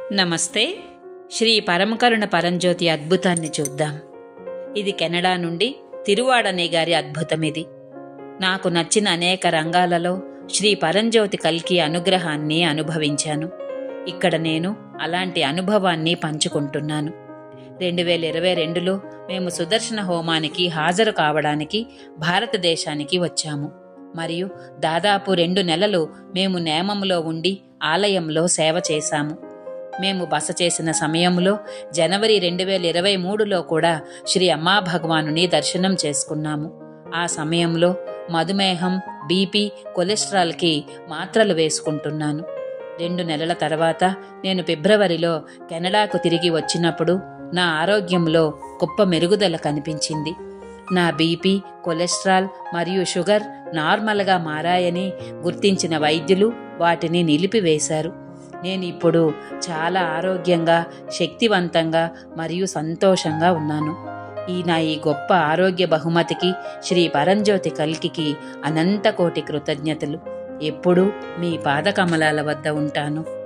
నమస్తే. శ్రీ పరమకరుణ పరంజ్యోతి అద్భుతాన్ని చూద్దాం. ఇది కెనడా నుండి తిరువాడనే గారి అద్భుతం. ఇది నాకు నచ్చిన అనేక రంగాలలో శ్రీ పరంజ్యోతి కల్కి అనుగ్రహాన్ని అనుభవించాను. ఇక్కడ నేను అలాంటి అనుభవాన్ని పంచుకుంటున్నాను. 2022లో మేము సుదర్శన హోమానికి హాజరు కావడానికి భారతదేశానికి వచ్చాము. మరియు దాదాపు 2 నెలలు మేము నేమంలో ఉండి ఆలయంలో సేవ చేశాము. మేము బస చేసిన సమయంలో జనవరి 2023లో కూడా శ్రీ అమ్మా భగవానుని దర్శనం చేసుకున్నాము. ఆ సమయంలో మధుమేహం, బీపీ, కొలెస్ట్రాల్కి మాత్రలు వేసుకుంటున్నాను. 2 నెలల తర్వాత నేను ఫిబ్రవరిలో కెనడాకు తిరిగి వచ్చినప్పుడు నా ఆరోగ్యంలో గొప్ప మెరుగుదల కనిపించింది. నా బీపీ, కొలెస్ట్రాల్ మరియు షుగర్ నార్మల్గా మారాయని గుర్తించిన వైద్యులు వాటిని నిలిపివేశారు. నేను ఇప్పుడు చాలా ఆరోగ్యంగా, శక్తివంతంగా మరియు సంతోషంగా ఉన్నాను. నా గొప్ప ఆరోగ్య బహుమతికి శ్రీ పరంజ్యోతి కల్కికి అనంత కోటి కృతజ్ఞతలు. ఎప్పుడూ మీ పాదకమలాల వద్ద ఉంటాను.